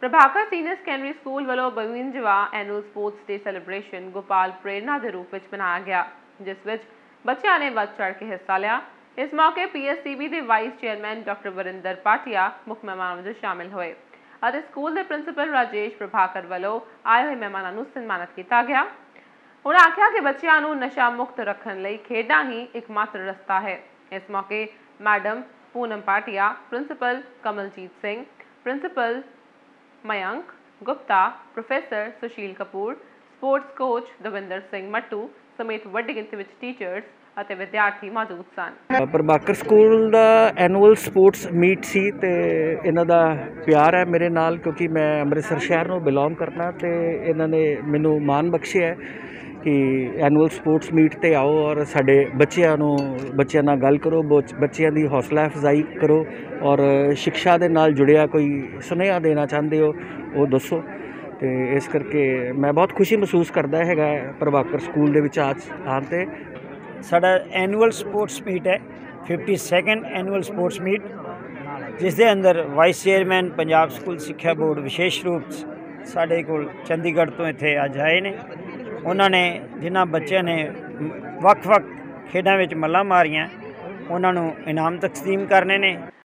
Prabhakar senior secondary school वालों 52वां annual sports day celebration Gopal Prerna के रूप में मनाया गया, जिस विच बच्चों ने वध चढ़ के हिस्सा लिया। इस मौके PSCB के vice chairman doctor Varinder Bhatia मुख्य मेहमान वजों शामिल हुए और स्कूल के प्रिंसीपल राजेश प्रभाकर वालों आए हुए मेहमानों को सन्मानित किया गया। उन्होंने आख्या कि बच्चों को नशा मुक्त रखने लई खेडां ही एकमात्र रस्ता है। इस मौके madam Poonam Bhatia, principal Kamaljeet Singh, principal Mayank Gupta, professor Sushil Kapoor, sports coach Davinder Singh Mattu समेत वड्डी गिनती में टीचर्स ਅਤੇ ਵਿਦਿਆਰਥੀ ਮੌਜੂਦ ਸਨ। ਪ੍ਰਭਾਕਰ ਸਕੂਲ ਦਾ ਐਨੂਅਲ ਸਪੋਰਟਸ ਮੀਟ ਸੀ ਤੇ ਇਹਨਾਂ ਦਾ ਪਿਆਰ ਹੈ ਮੇਰੇ ਨਾਲ, ਕਿਉਂਕਿ ਮੈਂ ਅੰਮ੍ਰਿਤਸਰ ਸ਼ਹਿਰ ਨੂੰ ਬਿਲੋਂਗ ਕਰਨਾ ਤੇ ਇਹਨਾਂ ਨੇ ਮੈਨੂੰ ਮਾਣ ਬਖਸ਼ਿਆ ਕਿ ਐਨੂਅਲ ਸਪੋਰਟਸ ਮੀਟ ਤੇ ਆਓ ਔਰ ਸਾਡੇ ਬੱਚਿਆਂ ਨਾਲ ਗੱਲ ਕਰੋ, ਬੱਚਿਆਂ ਦੀ ਹੌਸਲਾ ਅਫਜ਼ਾਈ ਕਰੋ ਔਰ ਸਿੱਖਿਆ ਦੇ ਨਾਲ ਜੁੜਿਆ ਕੋਈ ਸੁਨੇਹਾ ਦੇਣਾ ਚਾਹੁੰਦੇ ਹੋ ਉਹ ਦੱਸੋ। ਤੇ ਇਸ ਕਰਕੇ ਮੈਂ ਬਹੁਤ ਖੁਸ਼ੀ ਮਹਿਸੂਸ ਕਰਦਾ ਹੈਗਾ ਪ੍ਰਭਾਕਰ ਸਕੂਲ ਦੇ ਵਿੱਚ ਆਉਣ 'ਤੇ। साडा एनुअल स्पोर्ट्स मीट है 52nd एनुअल स्पोर्ट्स मीट, जिस दे अंदर वाइस चेयरमैन पंजाब स्कूल सिक्ख्या बोर्ड विशेष रूप साडे कोल चंडीगढ़ तो इत्थे अज आए ने। उन्होंने जिन्हां बच्चों ने वक्-वक् खेडां विच मल्लां मारियां उन्हां नूं इनाम तकसीम करने ने।